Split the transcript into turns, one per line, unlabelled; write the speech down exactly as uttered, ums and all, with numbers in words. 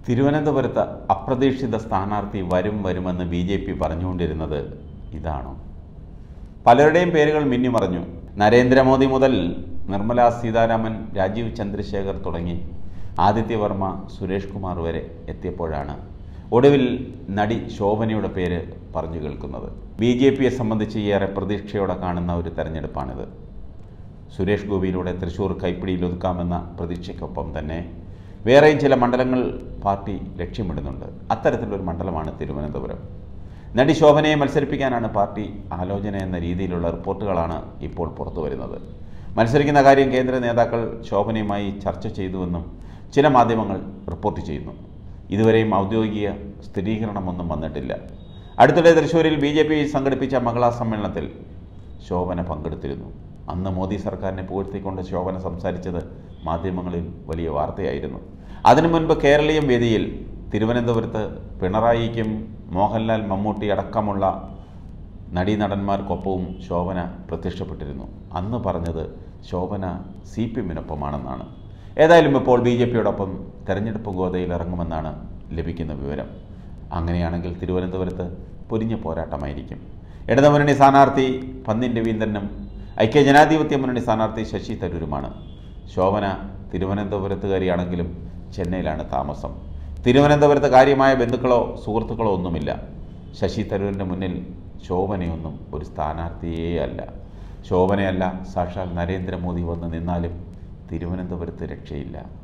തിരുവനന്തപുരത്ത് അപ്രതീക്ഷിത സ്ഥാനാർത്ഥി വരും വരുമെന്ന് ബി ജെ പി പറഞ്ഞുകൊണ്ടിരുന്നത് ഇതാണോ? പലരുടെയും പേരുകൾ മിന്നിമറഞ്ഞു. നരേന്ദ്രമോദി മുതൽ നിർമ്മലാ സീതാരാമൻ, രാജീവ് ചന്ദ്രശേഖർ തുടങ്ങി ആദിത്യ വർമ്മ, സുരേഷ് കുമാർ വരെ എത്തിയപ്പോഴാണ് ഒടുവിൽ നടി ശോഭനയുടെ പേര് പറഞ്ഞു കേൾക്കുന്നത്. ബി ജെ പിയെ സംബന്ധിച്ച് ഏറെ പ്രതീക്ഷയോടെ കാണുന്ന ഒരു തെരഞ്ഞെടുപ്പാണിത്. സുരേഷ് ഗോപിയിലൂടെ തൃശ്ശൂർ കൈപ്പിടിയിൽ ഒതുക്കാമെന്ന പ്രതീക്ഷയ്ക്കൊപ്പം തന്നെ വേറെയും ചില മണ്ഡലങ്ങൾ പാർട്ടി ലക്ഷ്യമിടുന്നുണ്ട്. അത്തരത്തിലൊരു മണ്ഡലമാണ് തിരുവനന്തപുരം. നടി ശോഭനയെ മത്സരിപ്പിക്കാനാണ് പാർട്ടി ആലോചന എന്ന രീതിയിലുള്ള റിപ്പോർട്ടുകളാണ് ഇപ്പോൾ പുറത്തു വരുന്നത്. മത്സരിക്കുന്ന കാര്യം കേന്ദ്ര നേതാക്കൾ ശോഭനയുമായി ചർച്ച ചെയ്തുവെന്നും ചില മാധ്യമങ്ങൾ റിപ്പോർട്ട് ചെയ്യുന്നു. ഇതുവരെയും ഔദ്യോഗിക സ്ഥിരീകരണമൊന്നും വന്നിട്ടില്ല. അടുത്തിടെ തൃശ്ശൂരിൽ ബി ജെ പി സംഘടിപ്പിച്ച മഹിളാ സമ്മേളനത്തിൽ ശോഭന പങ്കെടുത്തിരുന്നു. അന്ന് മോദി സർക്കാരിനെ പുകഴ്ത്തിക്കൊണ്ട് ശോഭന സംസാരിച്ചത് മാധ്യമങ്ങളിൽ വലിയ വാർത്തയായിരുന്നു. അതിനു മുൻപ് കേരളീയം വേദിയിൽ തിരുവനന്തപുരത്ത് പിണറായിക്കും മോഹൻലാൽ, മമ്മൂട്ടി അടക്കമുള്ള നടീനടന്മാർക്കൊപ്പവും ശോഭന പ്രത്യക്ഷപ്പെട്ടിരുന്നു. അന്ന് പറഞ്ഞത് ശോഭന സി പി എമ്മിനൊപ്പമാണെന്നാണ്. ഏതായാലും ഇപ്പോൾ ബി ജെ പിയോടൊപ്പം തെരഞ്ഞെടുപ്പ് ഗോതയിൽ ഇറങ്ങുമെന്നാണ് ലഭിക്കുന്ന വിവരം. അങ്ങനെയാണെങ്കിൽ തിരുവനന്തപുരത്ത് പൊരിഞ്ഞ പോരാട്ടമായിരിക്കും. ഇടതുമുന്നണി സ്ഥാനാർത്ഥി പന്ന്യൻ രവീന്ദ്രനും ഐക്യജനാധിപത്യ മുന്നണി സ്ഥാനാർത്ഥി ശശി തരൂരുമാണ്. ശോഭന തിരുവനന്തപുരത്തുകാരിയാണെങ്കിലും ചെന്നൈയിലാണ് താമസം. തിരുവനന്തപുരത്ത് കാര്യമായ ബന്ധുക്കളോ സുഹൃത്തുക്കളോ ഒന്നുമില്ല. ശശി തരൂരിൻ്റെ മുന്നിൽ ശോഭനയൊന്നും ഒരു സ്ഥാനാർത്ഥിയേ അല്ല. ശോഭനയല്ല, സാക്ഷാൽ നരേന്ദ്രമോദി വന്ന് നിന്നാലും തിരുവനന്തപുരത്ത് രക്ഷയില്ല.